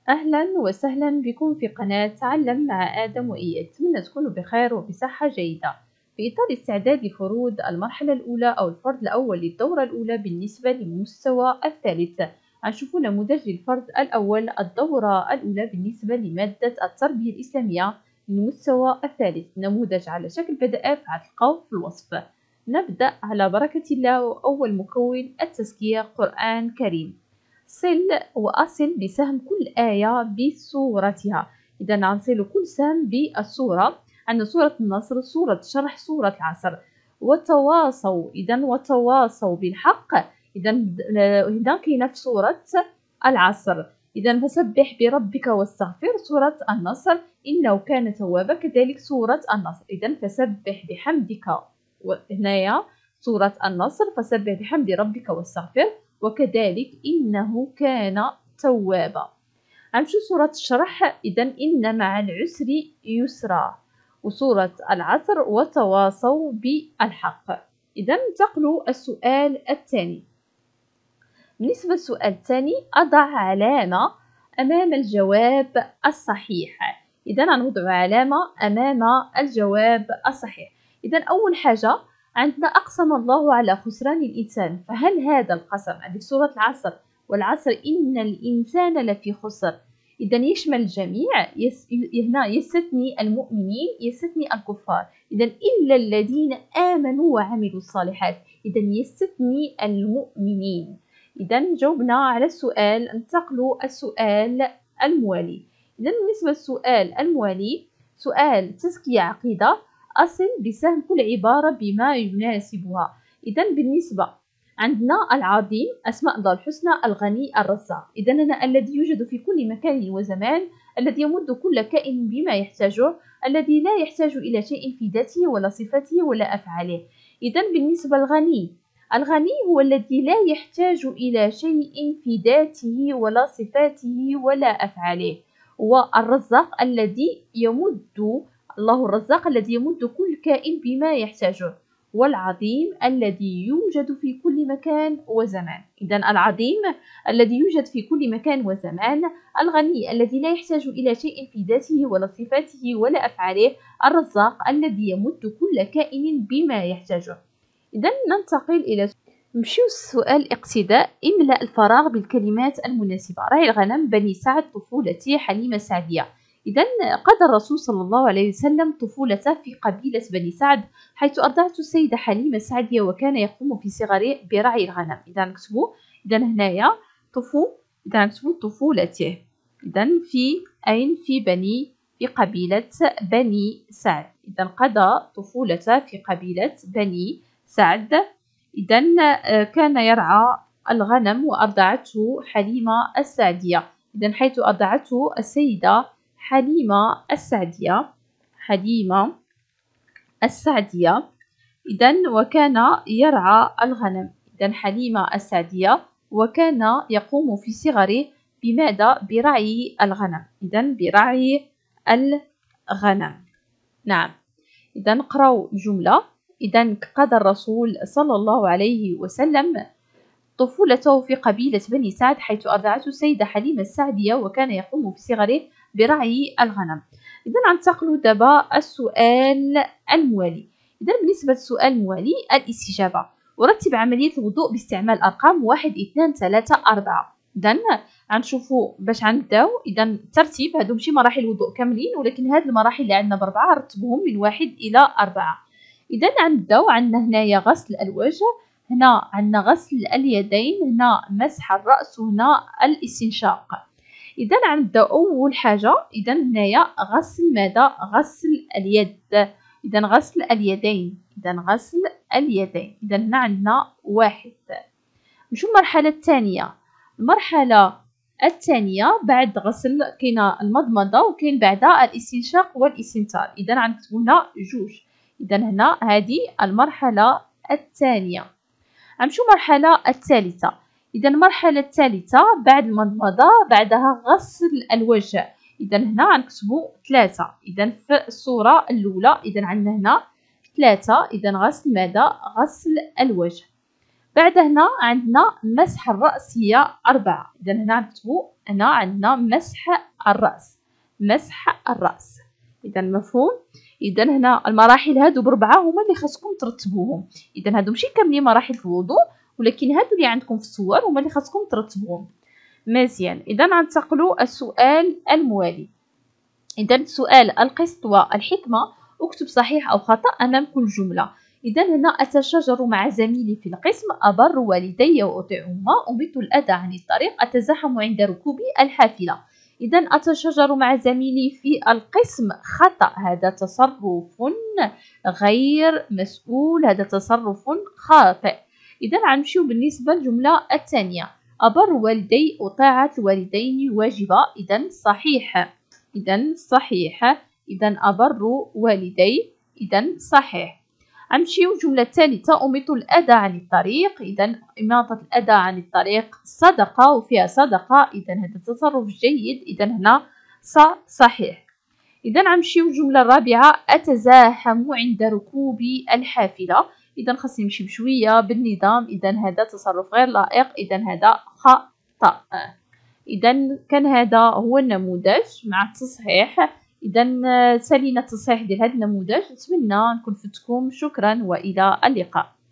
أهلا وسهلا بكم في قناة تعلم مع آدم وإياد. أتمنى تكونوا بخير وبصحة جيدة. في إطار الاستعداد لفروض المرحلة الأولى أو الفرض الأول للدورة الأولى بالنسبة للمستوى الثالث، غنشوفوا نموذج للفرض الأول الدورة الأولى بالنسبة لمادة التربية الإسلامية للمستوى الثالث. نموذج على شكل PDF غتلقاوه في الوصف. نبدأ على بركة الله. وأول مكون التزكية قرآن كريم. صل وأصل بسهم كل آية بصورتها. إذا غنصل كل سهم بالصورة. عندنا سورة النصر، سورة الشرح، سورة العصر. وتواصوا، إذا وتواصوا بالحق. إذا هنا كاينة في سورة العصر. إذا فسبح بربك واستغفر، سورة النصر إنه كان توابا. كذلك سورة النصر، إذا فسبح بحمدك. وهنايا سورة النصر فسبح بحمد ربك واستغفر، وكذلك إنه كان توابا. غنمشيو سورة الشرح. إذا إن مع العسر يسرا. وسورة العصر وتواصوا بالحق. إذا ننتقل السؤال الثاني. بالنسبة للسؤال الثاني، أضع علامة أمام الجواب الصحيح. إذا غنوضع علامة أمام الجواب الصحيح. إذا أول حاجة عندنا أقسم الله على خسران الإنسان، فهل هذا القسم في سورة العصر والعصر إن الإنسان لفي خسر، إذا يشمل الجميع. هنا يستثني المؤمنين، يستثني الكفار. إذا إلا الذين آمنوا وعملوا الصالحات، إذا يستثني المؤمنين. إذا جاوبنا على السؤال. ننتقل السؤال الموالي. إذا بالنسبة للسؤال الموالي، سؤال تزكية عقيدة. أصل بسهم كل عبارة بما يناسبها. إذا بالنسبة عندنا العظيم، أسماء الله الحسنى، الغني، الرزاق. إذا هنا الذي يوجد في كل مكان وزمان، الذي يمد كل كائن بما يحتاجه، الذي لا يحتاج إلى شيء في ذاته ولا صفاته ولا أفعاله. إذا بالنسبة للغني، الغني هو الذي لا يحتاج إلى شيء في ذاته ولا صفاته ولا أفعاله. والرزاق الذي يمد، الله الرزاق الذي يمد كل كائن بما يحتاجه. والعظيم الذي يوجد في كل مكان وزمان. إذا العظيم الذي يوجد في كل مكان وزمان، الغني الذي لا يحتاج إلى شيء في ذاته ولا صفاته ولا أفعاله، الرزاق الذي يمد كل كائن بما يحتاجه. إذا ننتقل إلى نمشيو السؤال اقتداء. املأ الفراغ بالكلمات المناسبة. راعي الغنم، بني سعد، طفولتي، حليمة سعدية. إذا قضى الرسول صلى الله عليه وسلم طفولته في قبيلة بني سعد، حيث أرضعته السيدة حليمة السعدية، وكان يقوم في صغره برعي الغنم. إذا نكتبوا، إذا هنايا إذا نكتبوا طفولته. إذا في أين؟ في قبيلة بني سعد. إذا قضى طفولته في قبيلة بني سعد. إذا كان يرعى الغنم وأرضعته حليمة السعدية. إذا حيث أرضعته السيدة حليمة السعدية. إذا وكان يرعى الغنم. إذا حليمة السعدية، وكان يقوم في صغره بماذا؟ برعي الغنم. إذا برعي الغنم. نعم. إذا نقرأ جملة. إذا قضى الرسول صلى الله عليه وسلم طفولته في قبيلة بني سعد، حيث أرضعته السيدة حليمة السعدية، وكان يقوم في صغره برعي الغنم. إذا ننتقل دابا السؤال الموالي. إذا بالنسبة للسؤال الموالي، الاستجابة. ورتب عملية الوضوء باستعمال أرقام 1 2 3 4. إذا غنشوفوا باش غنبداو. إذا الترتيب، هادو ماشي مراحل الوضوء كاملين، ولكن هاد المراحل اللي عندنا ب4 رتبوهم من 1 إلى 4. إذا غنبداو. عندنا هنايا غسل الوجه، هنا عندنا غسل اليدين، هنا مسح الرأس، وهنا الاستنشاق. إذا غنبداو أول حاجة. إذا هنايا غسل ماذا؟ غسل اليد. إذا غسل اليدين. إذا هنا عندنا 1. نمشيو المرحلة الثانية. المرحلة الثانية بعد غسل كاينة المضمضة، وكاين بعدها الاستنشاق والاستنثار. إذا غنكتبو هنا 2. إذا هنا هذه المرحلة الثانية. غنمشيو المرحلة الثالثة. إذا المرحلة الثالثة بعد المضمضة بعدها غسل الوجه. إذا هنا غنكتبو 3. إذا في الصورة الأولى إذا عندنا هنا 3. إذا غسل ماذا؟ غسل الوجه. بعد هنا عندنا مسح الرأس هي 4. إذا هنا غنكتبو هنا عندنا مسح الرأس، مسح الرأس. إذا مفهوم؟ إذا هنا المراحل هادو بربعة هما اللي خاصكم ترتبوهم. إذا هادو ماشي كاملين مراحل في الوضوء، ولكن هادو اللي عندكم في الصور هما اللي خاصكم ترتبوهم. مزيان. إذا غنتقلوا السؤال الموالي. إذا السؤال القسط والحكمة، اكتب صحيح أو خطأ أمام كل جملة. إذا هنا أتشاجر مع زميلي في القسم، أبر والدي وأطيعهما، أميت الأذى عن الطريق، أتزاحم عند ركوب الحافلة. إذا أتشاجر مع زميلي في القسم خطأ، هذا تصرف غير مسؤول، هذا تصرف خاطئ. إذا غنمشيو بالنسبة للجملة الثانية، أبر والدي وطاعة الوالدين واجبة. إذا صحيح، إذا صحيح. إذا أبر والدي، إذا صحيح. غنمشيو الجملة الثالثة، أميط الأذى عن الطريق. إذا إماطة الأذى عن الطريق صدقة وفيها صدقة، إذا هذا تصرف جيد، إذا هنا صحيح. إذا غنمشيو الجملة الرابعة، أتزاحم عند ركوب الحافلة. إذا خاصني نمشي بشوية بالنظام، إذا هذا تصرف غير لائق، إذا هذا خطأ. إذا كان هذا هو النموذج مع التصحيح. إذا سالينا التصحيح ديال هذا النموذج. نتمنى نكون فدتكم. شكرا وإلى اللقاء.